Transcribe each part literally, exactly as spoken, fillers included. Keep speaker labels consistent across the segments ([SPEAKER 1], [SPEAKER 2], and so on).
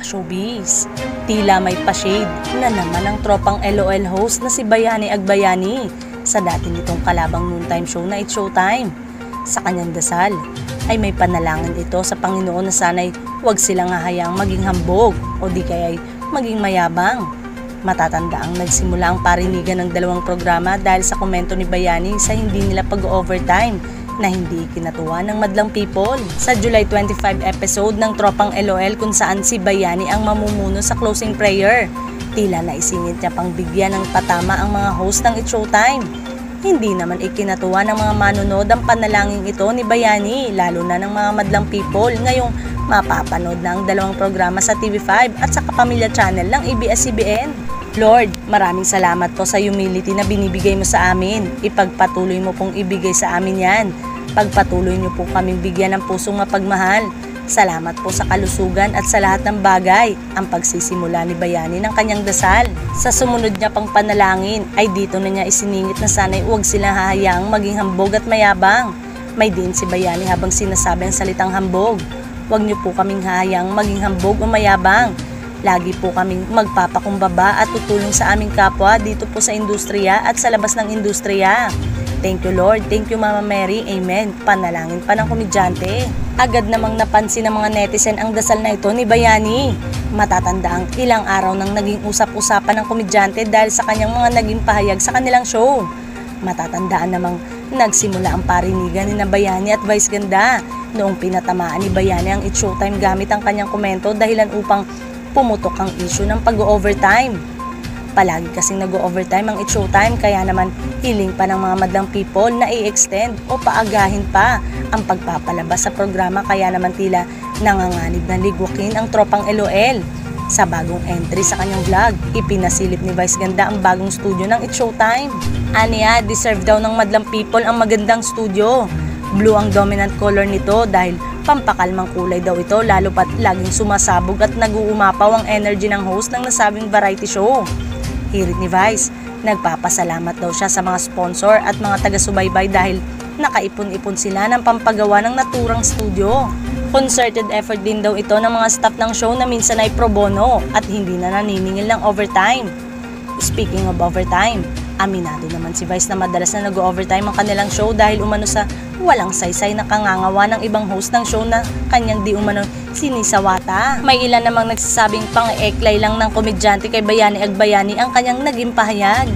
[SPEAKER 1] showbiz. Tila may pa-shade na naman ang tropang L O L host na si Bayani Agbayani sa dati nitong kalabang noontime show na It's Showtime. Sa kanyang dasal ay may panalangin ito sa Panginoon na sana'y huwag silang hahayang maging hambog o di kaya'y maging mayabang. Matatanda ang nagsimula ang parinigan ng dalawang programa dahil sa komento ni Bayani sa hindi nila pag-overtime na hindi kinatuwa ng madlang people. Sa July twenty-five episode ng Tropang L O L kung saan si Bayani ang mamumuno sa closing prayer, tila naisingit niya pang bigyan ng patama ang mga host ng It's Showtime. Hindi naman ikinatuwa ng mga manonood ang panalangin ito ni Bayani, lalo na ng mga madlang people ngayong mapapanood na ang dalawang programa sa T V five at sa Kapamilya Channel ng A B S C B N. Lord, maraming salamat po sa humility na binibigay mo sa amin. Ipagpatuloy mo pong ibigay sa amin yan. Pagpatuloy niyo po kaming bigyan ng pusong mapagmahal. Salamat po sa kalusugan at sa lahat ng bagay. Ang pagsisimula ni Bayani ng kanyang dasal. Sa sumunod niya pang panalangin ay dito na niya isiningit na sana'y huwag silang hahayaang maging hambog at mayabang. May din si Bayani habang sinasabi ang salitang hambog. Huwag niyo po kaming hahayaang maging hambog o mayabang. Lagi po kaming magpapakumbaba at tutulong sa aming kapwa dito po sa industriya at sa labas ng industriya. Thank you Lord, thank you Mama Mary, amen. Panalangin pa ng komedyante. Agad namang napansin ng mga netizen ang dasal na ito ni Bayani. Matatanda ang ilang araw nang naging usap-usapan ng komedyante dahil sa kanyang mga naging pahayag sa kanilang show. Matatandaan namang nagsimula ang parinigan ni na Bayani at Vice Ganda noong pinatamaan ni Bayani ang It's Showtime gamit ang kanyang komento dahilan upang pumutok ang issue ng pag-overtime. Palagi kasing nag-overtime ang It's Showtime kaya naman hiling pa ng mga madlang people na i-extend o paagahin pa ang pagpapalabas sa programa kaya naman tila nanganganib na ligwakin ang Tropang L O L. Sa bagong entry sa kanyang vlog, ipinasilip ni Vice Ganda ang bagong studio ng It's Showtime. Aniya, deserve daw ng madlang people ang magandang studio. Blue ang dominant color nito dahil pampakalmang kulay daw ito lalo pat laging sumasabog at nag-uumapaw ang energy ng host ng nasabing variety show. Hirit ni Vice, nagpapasalamat daw siya sa mga sponsor at mga taga-subaybay dahil nakaipon-ipon sila ng pampagawa ng naturang studio. Concerted effort din daw ito ng mga staff ng show na minsan ay pro bono at hindi na naniningil ng overtime. Speaking of overtime, aminado naman si Vice na madalas na nag-overtime ang kanilang show dahil umano sa walang saysay na kangangawa ng ibang host ng show na kanyang di umano sinisawata. May ilan namang nagsasabing pang-eklay lang ng komedyante kay Bayani Agbayani ang kanyang naging pahayag.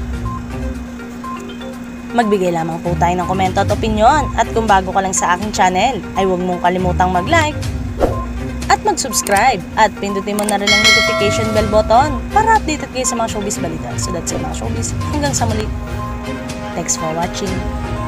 [SPEAKER 1] Magbigay lamang po tayo ng komento at opinyon at kung bago ka lang sa aking channel ay huwag mong kalimutang mag-like at mag-subscribe at pindutin mo na rin ang notification bell button para updated kayo sa mga showbiz balita. So that's it mga showbiz. Hanggang sa muli. Thanks for watching.